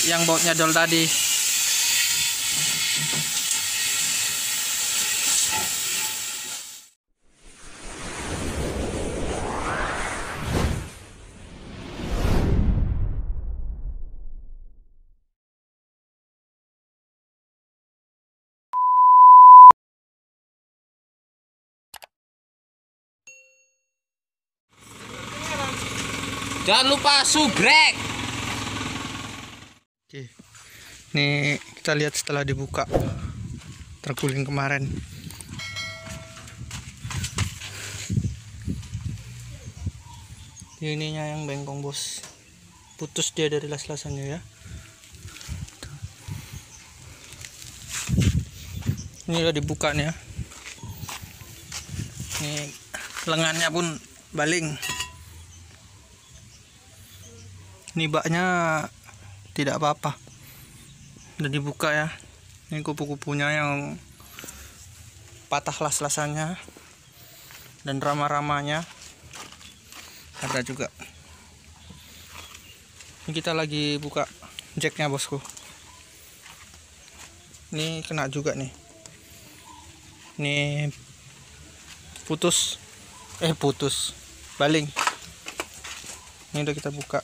yang bautnya dol tadi. Jangan lupa subrek. Oke. Nih kita lihat setelah dibuka terguling kemarin. Ininya yang bengkong bos. Putus dia dari las-lasannya ya. Ini udah dibuka nih ya. Ini lengannya pun baling. Ini baknya tidak apa-apa, udah dibuka ya. Ini kupu-kupunya yang patah las-lasannya dan rama-ramanya ada juga. Ini kita lagi buka jacknya bosku. Ini kena juga nih. Ini putus baling. Ini udah kita buka.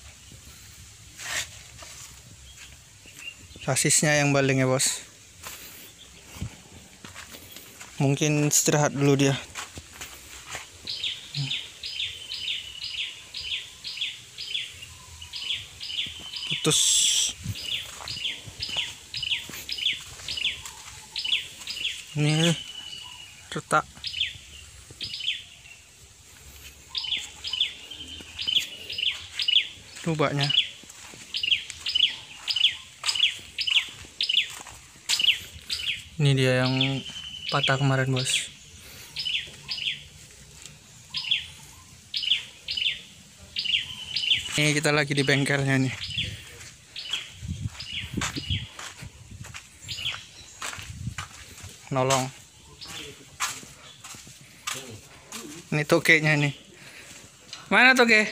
Sasisnya yang baling ya bos. Mungkin istirahat dulu dia. Putus. Ini retak. Tuh baknya. Ini dia yang patah kemarin bos. Ini kita lagi di bengkelnya nih. Nolong. Ini tokenya nih. Mana toke?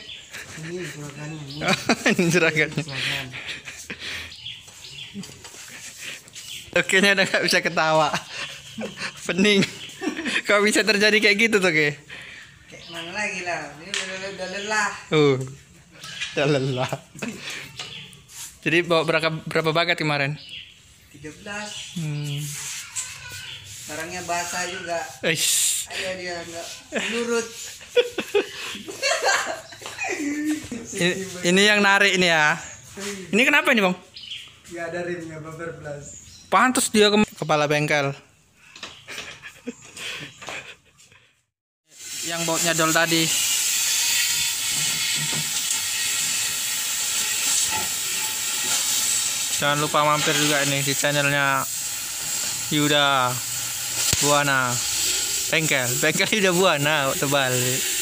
Ini juragannya. Tokenya udah gak bisa ketawa. Pening. Kok bisa terjadi kayak gitu toke? Kayak mana lagi lah. Ini udah lelah. Udah lelah. Jadi bawa berapa bagat kemarin? 13. Barangnya basah juga. Ayo dia enggak nurut. Ini yang narik ini ya. Ini kenapa ini bang? Gak ada rimnya, bumper plus. Pantas dia kepala bengkel. Yang bautnya dol tadi. Jangan lupa mampir juga ini di channelnya Yuda Buana. Bengkel Yuda Buana tebal.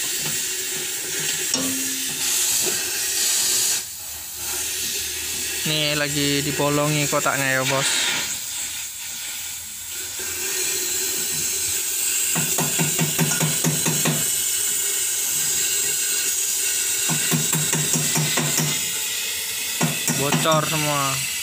Nih lagi dibolongi kotaknya ya bos. Bocor semua.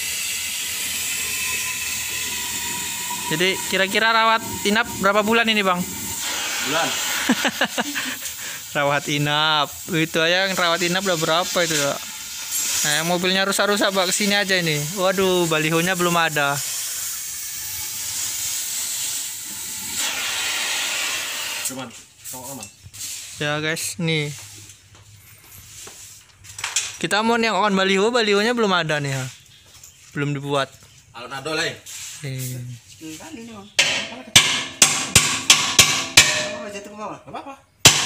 Jadi kira-kira rawat inap berapa bulan ini bang? Bulan. Rawat inap itu aja, yang rawat inap udah berapa itu ya? Nah, mobilnya rusak-rusak bak kesini aja ini. Waduh, balihonya belum ada. Cuman, aman. Ya guys, nih. Kita mau yang on balihonya belum ada nih ya. Belum dibuat. Alonado lah. Kali nih bang. Oh, jatuh ke bawah. Apa?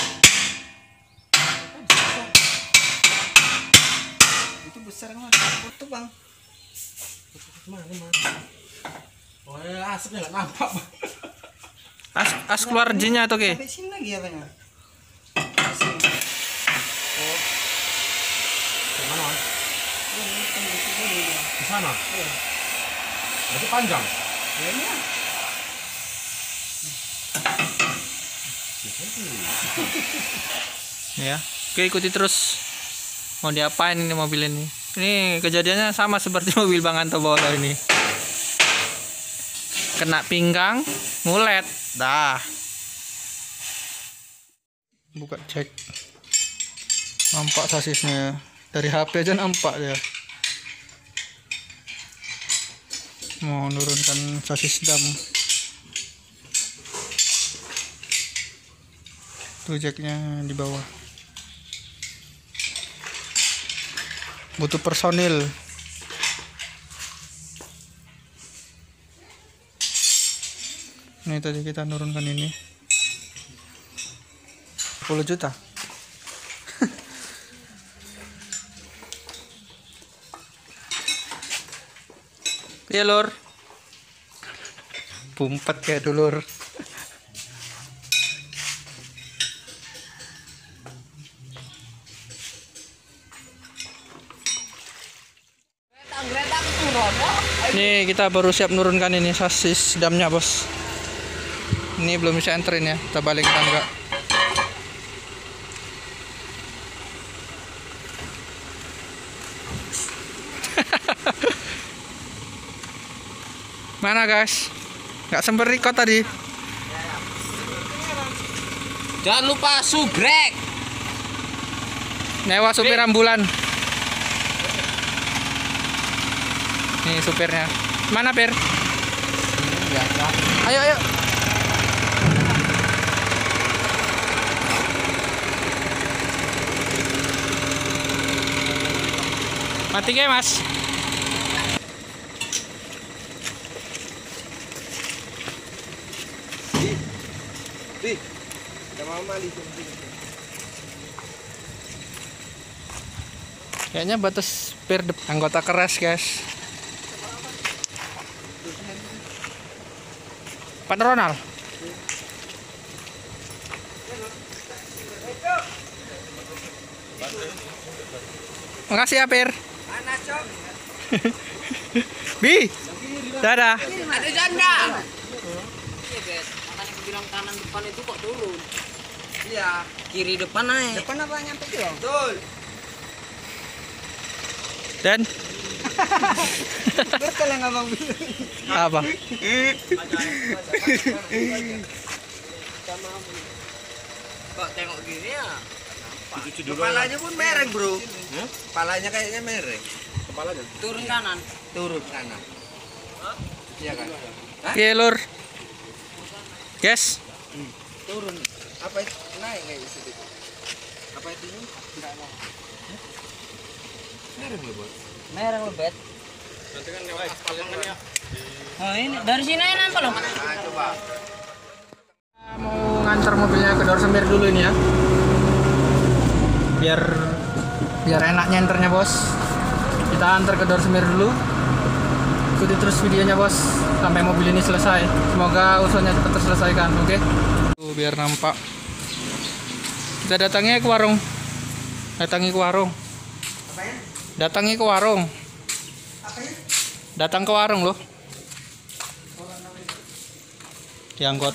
Itu besar kan? Foto bang. Mana? Oh ya, asapnya nggak nampak. As keluar jinnya atau ke? Sampai sini lagi ya bang. Oh. Mana? Di sana. Berarti panjang. Iya. Ya, oke ikuti terus. Mau diapain ini mobil ini? Ini kejadiannya sama seperti mobil Bang Anto Bola ini. Kena pinggang, ngulet. Dah. Buka cek. Nampak sasisnya. Dari HP aja nampak ya. Mau nurunkan sasis dam. Tuh jacknya di bawah. Butuh personil. Ini tadi kita nurunkan ini 10 juta. Iya lur. Pumpet kayak dulur. Ini kita baru siap nurunkan ini sasis damnya bos. Ini belum bisa enterin ya, kita balik tangga. Mana guys? Nggak sempat record tadi. Jangan lupa subrek. Nyewa supir ambulan. Nih supirnya. Mana Pir? Ayo ayo. Mati ya mas. Di. Sama Mali. Kayaknya batas Pir anggota keras guys. Pak Ronald. Makasih ya Pir. Panas cok. Bi. Dadah. Ada janda. Iya bet, makanya aku bilang kanan depan itu kok turun. Iya. Kiri depan naik. Depan apa nyampe tuh? Betul. Dan Betul yang abang bilang. apa? Kok tengok gini ya? Kepalanya pun mereng bro. Kepalanya kayaknya mereng. Kepalanya. Turun kanan. Turun kanan. Iya kan? Oke lur. Guys. Turun. Apa itu? Naik kayak gitu. Apa itu? Enggak mau. Mereng loh bos. Merah lo bet. Nanti kan lewat aspal yang kan ya. Oh ini dari sini aja nampak loh. Nah, coba. Mau ngantar mobilnya ke Dorsemir dulu ini ya. Biar enak nyenternya bos. Kita antar ke Dorsemir dulu. Ikuti terus videonya bos sampai mobil ini selesai. Semoga urusannya cepat terselesaikan, oke? Tuh biar nampak. Kita datangnya ke warung. Datangi ke warung. Datangi ke warung. Datang ke warung loh. Diangkut.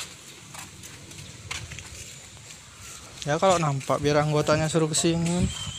Ya kalau nampak biar anggotanya suruh kesini.